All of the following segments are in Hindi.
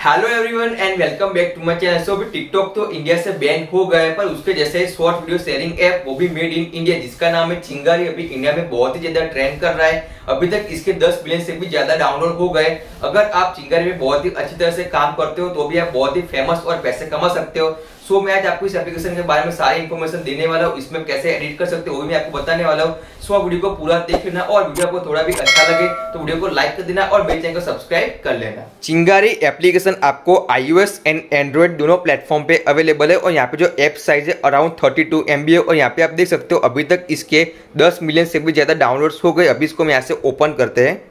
Hello everyone and welcome back to my channel. So अभी टिकटॉक तो इंडिया से बैन हो गया है, पर उसके जैसे शॉर्ट वीडियो शेयरिंग ऐप वो भी मेड इन इंडिया जिसका नाम है चिंगारी अभी इंडिया में बहुत ही ज्यादा ट्रेंड कर रहा है। अभी तक इसके 10 मिलियन से भी ज्यादा डाउनलोड हो गए। अगर आप चिंगारी में बहुत ही अच्छी तरह से काम करते हो तो भी आप बहुत ही फेमस और पैसे कमा सकते हो। सो मैं आज आपको इस एप्लीकेशन के बारे में सारी इन्फॉर्मेशन देने वाला हूँ। इसमें कैसे एडिट कर सकते हो वो भी मैं आपको बताने वाला हूँ। सो वीडियो को पूरा देख लेना और वीडियो को थोड़ा भी अच्छा लगे तो वीडियो को लाइक कर देना और मेरे चैनल को सब्सक्राइब कर लेना। चिंगारी एप्लीकेशन आपको iOS एंड एंड्रॉइड दोनों प्लेटफॉर्म पे अवेलेबल है और यहाँ पे जो ऐप साइज है अराउंड 32 MB है। और यहाँ पे आप देख सकते हो अभी तक इसके 10 मिलियन से भी ज्यादा डाउनलोड्स हो गए। अभी इसको हम यहाँ से ओपन करते हैं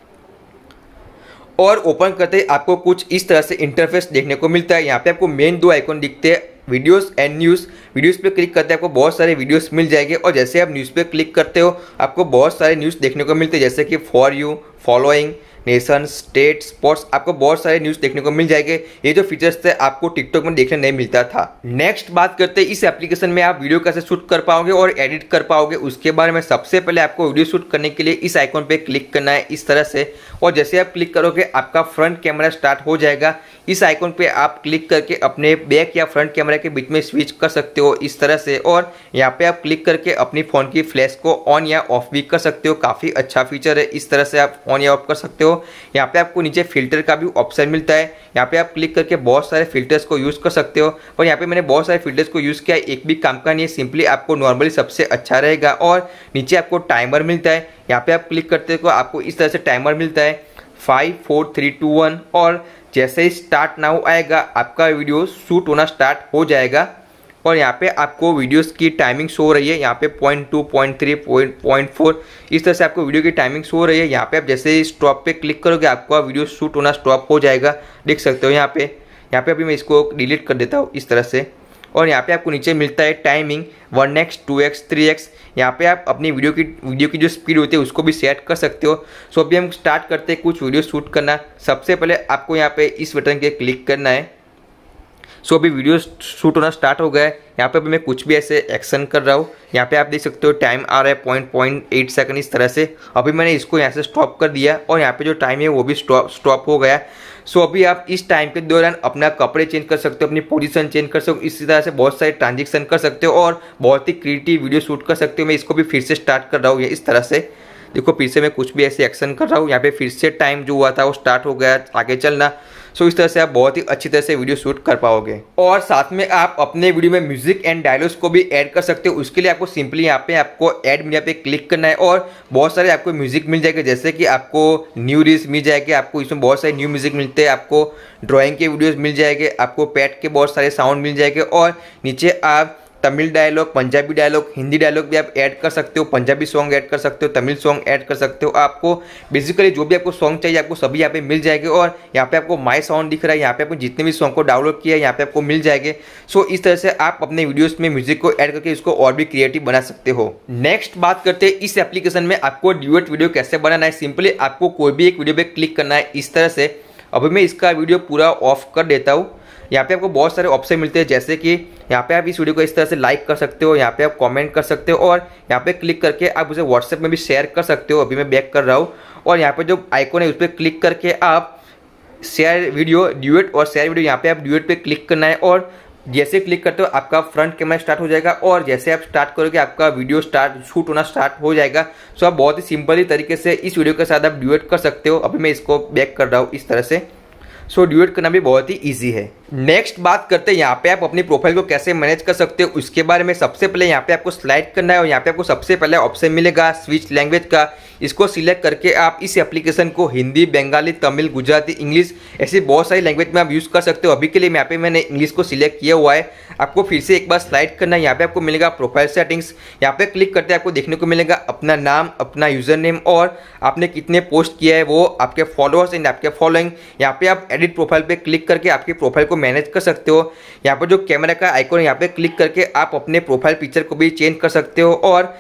और ओपन करते ही आपको कुछ इस तरह से इंटरफेस देखने को मिलता है। यहाँ पे आपको मेन दो आइकॉन दिखते हैं, वीडियोस एंड न्यूज़। वीडियोस पे क्लिक करते हैं आपको बहुत सारे वीडियोस मिल जाएंगे और जैसे आप न्यूज़ पे क्लिक करते हो आपको बहुत सारे न्यूज़ देखने को मिलते हैं, जैसे कि for you, following, nation, state, sports. आपको बहुत सारे न्यूज़ देखने को मिल जाएंगे। ये जो फीचर्स थे आपको टिकटॉक में देखने नहीं मिलता था। नेक्स्ट बात करते हैं इस एप्लीकेशन में आप वीडियो कैसे शूट कर पाओगे और एडिट कर पाओगे उसके बारे में। सबसे पहले आपको वीडियो शूट करने के लिए इस आइकॉन पे क्लिक करना है इस तरह से, और जैसे आप क्लिक करोगे आपका फ्रंट कैमरा स्टार्ट हो जाएगा। इस आइकॉन पे आप क्लिक करके अपने बैक या फ्रंट कैमरा के बीच में स्विच कर सकते हो इस तरह से, और यहाँ पे आप क्लिक करके अपनी फ़ोन की फ्लैश को ऑन या ऑफ भी कर सकते हो। काफ़ी अच्छा फीचर है, इस तरह से आप ऑन या ऑफ कर सकते हो। यहाँ पे आपको नीचे फिल्टर का भी ऑप्शन मिलता है, यहाँ पे आप क्लिक करके बहुत सारे फिल्टर्स को यूज़ कर सकते हो। और यहाँ पे मैंने बहुत सारे फिल्टर्स को यूज़ किया, एक भी काम का नहीं है, सिंपली आपको नॉर्मली सबसे अच्छा रहेगा। और नीचे आपको टाइमर मिलता है, यहाँ पे आप क्लिक करते हो आपको इस तरह से टाइमर मिलता है 5 4 3 2 1, और जैसे ही स्टार्ट नाउ आएगा आपका वीडियो शूट होना स्टार्ट हो जाएगा। और यहाँ पे आपको वीडियोस की टाइमिंग शो हो रही है, यहाँ पे 0.2 0.3 0.4 इस तरह से आपको वीडियो की टाइमिंग शो हो रही है। यहाँ पे आप जैसे ही स्टॉप पे क्लिक करोगे आपका वीडियो शूट होना स्टॉप हो जाएगा, देख सकते हो यहाँ पे अभी मैं इसको डिलीट कर देता हूँ इस तरह से। और यहाँ पे आपको नीचे मिलता है टाइमिंग 1x 2x 3x। यहाँ पे आप अपनी वीडियो की जो स्पीड होती है उसको भी सेट कर सकते हो। सो अभी हम स्टार्ट करते हैं कुछ वीडियो शूट करना। सबसे पहले आपको यहाँ पे इस बटन के क्लिक करना है। सो अभी वीडियो शूट होना स्टार्ट हो गया है। यहाँ पे अभी मैं कुछ भी ऐसे एक्शन कर रहा हूँ, यहाँ पे आप देख सकते हो टाइम आ रहा है 0.8 सेकंड इस तरह से। अभी मैंने इसको यहाँ से स्टॉप कर दिया और यहाँ पे जो टाइम है वो भी स्टॉप हो गया। सो अभी आप इस टाइम के दौरान अपना कपड़े चेंज कर सकते हो, अपनी पोजीशन चेंज कर सकते हो, इसी तरह से बहुत सारे ट्रांजेक्शन कर सकते हो और बहुत ही क्रिएटिव वीडियो शूट कर सकते हो। मैं इसको भी फिर से स्टार्ट कर रहा हूँ इस तरह से, देखो फिर से मैं कुछ भी ऐसे एक्शन कर रहा हूँ, यहाँ पे फिर से टाइम जो हुआ था वो स्टार्ट हो गया आगे चलना। सो इस तरह से आप बहुत ही अच्छी तरह से वीडियो शूट कर पाओगे। और साथ में आप अपने वीडियो में म्यूजिक एंड डायलॉग्स को भी ऐड कर सकते हो। उसके लिए आपको सिंपली यहाँ पे आपको ऐड मीडिया पे क्लिक करना है और बहुत सारे आपको म्यूजिक मिल जाएगा, जैसे कि आपको न्यू रील्स मिल जाएगी, आपको इसमें बहुत सारे न्यू म्यूजिक मिलते हैं, आपको ड्राइंग के वीडियोज मिल जाएंगे, आपको पैट के बहुत सारे साउंड मिल जाएंगे। और नीचे आप Tamil dialogue, Punjabi dialogue, Hindi dialogue भी आप ऐड कर सकते हो, पंजाबी सॉन्ग ऐड कर सकते हो, तमिल सॉन्ग ऐड कर सकते हो। आपको बेसिकली जो भी आपको सॉन्ग चाहिए आपको सभी यहाँ पे मिल जाएंगे। और यहाँ पे आपको माई साउंड दिख रहा है, यहाँ पे आपको जितने भी सॉन्ग को डाउनलोड किया है यहाँ पे आपको मिल जाएंगे। सो इस तरह से आप अपने वीडियोस में म्यूजिक को ऐड करके इसको और भी क्रिएटिव बना सकते हो। नेक्स्ट बात करते हैं इस एप्लीकेशन में आपको ड्यूएट वीडियो कैसे बनाना है। सिंपली आपको कोई भी एक वीडियो पे क्लिक करना है इस तरह से। अभी मैं इसका वीडियो पूरा ऑफ कर देता हूँ। यहाँ पे आपको बहुत सारे ऑप्शन मिलते हैं, जैसे कि यहाँ पे आप इस वीडियो को इस तरह से लाइक कर सकते हो, यहाँ पे आप कमेंट कर सकते हो और यहाँ पे क्लिक करके आप उसे व्हाट्सएप में भी शेयर कर सकते हो। अभी मैं बैक कर रहा हूँ और यहाँ पे जो आइकॉन है उस पर क्लिक करके आप शेयर वीडियो ड्यूएट और शेयर वीडियो, यहाँ पे आप ड्यूएट पे क्लिक करना है और जैसे क्लिक करते हो आपका फ्रंट कैमरा स्टार्ट हो जाएगा और जैसे आप स्टार्ट करोगे आपका वीडियो शूट होना स्टार्ट हो जाएगा। सो आप बहुत ही सिंपली तरीके से इस वीडियो के साथ आप ड्यूएट कर सकते हो। अभी मैं इसको बैक कर रहा हूँ इस तरह से। सो ड्यूएट करना भी बहुत ही इजी है। नेक्स्ट बात करते हैं यहाँ पे आप अपनी प्रोफाइल को कैसे मैनेज कर सकते हो उसके बारे में। सबसे पहले यहाँ पे आपको स्लाइड करना है और यहाँ पे आपको सबसे पहले ऑप्शन मिलेगा स्विच लैंग्वेज का। इसको सिलेक्ट करके आप इस एप्लीकेशन को हिंदी, बंगाली, तमिल, गुजराती, इंग्लिश ऐसी बहुत सारी लैंग्वेज में आप यूज़ कर सकते हो। अभी के लिए यहाँ पे मैंने इंग्लिश को सिलेक्ट किया हुआ है। आपको फिर से एक बार स्लाइड करना है, यहाँ पे आपको मिलेगा प्रोफाइल सेटिंग्स। यहाँ पे क्लिक करते आपको देखने को मिलेगा अपना नाम, अपना यूजर नेम और आपने कितने पोस्ट किया है वो, आपके फॉलोअर्स एंड आपके फॉलोइंग। यहाँ पे आप एडिट प्रोफाइल पे क्लिक करके आपकी प्रोफाइल को मैनेज कर सकते हो। यहाँ पर जो कैमरा का आइकॉन है यहाँ पे क्लिक करके आप अपने प्रोफाइल पिक्चर को भी चेंज कर सकते हो और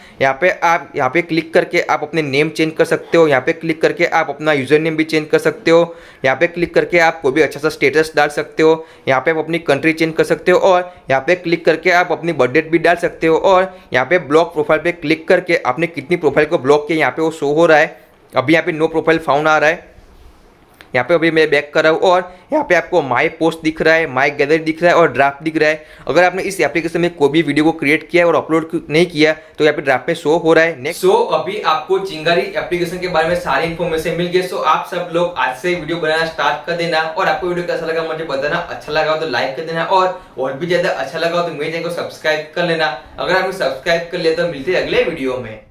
यहाँ पे क्लिक करके आप अपने नेम चेंज कर सकते हो। यहाँ पे क्लिक करके आप अपना यूजर नेम भी चेंज कर सकते हो। यहाँ पे क्लिक करके आप कोई भी अच्छा सा स्टेटस डाल सकते हो। यहाँ पे आप अपनी कंट्री चेंज कर सकते हो और यहाँ पे क्लिक करके आप अपनी बर्थ डेट भी डाल सकते हो। और यहाँ पे ब्लॉक प्रोफाइल पे क्लिक करके आपने कितनी प्रोफाइल को ब्लॉक किया यहाँ पे वो शो हो रहा है। अभी यहाँ पे नो प्रोफाइल फाउंड आ रहा है। यहाँ पे अभी मैं बैक कर रहा हूँ और यहाँ पे आपको माई पोस्ट दिख रहा है, माई गैलरी दिख रहा है और ड्राफ्ट दिख रहा है। अगर आपने इस एप्लीकेशन में कोई भी वीडियो को क्रिएट किया और अपलोड नहीं किया तो यहाँ पे ड्राफ्ट में शो हो रहा है। नेक्स्ट अभी आपको चिंगारी एप्लीकेशन के बारे में सारी इन्फॉर्मेशन मिल गई। सो आप सब लोग आज से वीडियो बनाना स्टार्ट कर देना और आपको वीडियो कैसा लगा मुझे बताना। अच्छा लगा तो लाइक कर देना और भी ज्यादा अच्छा लगा तो मेरे चैनल को सब्सक्राइब कर लेना। अगर आपने सब्सक्राइब कर लिया तो मिलते हैं अगले वीडियो में।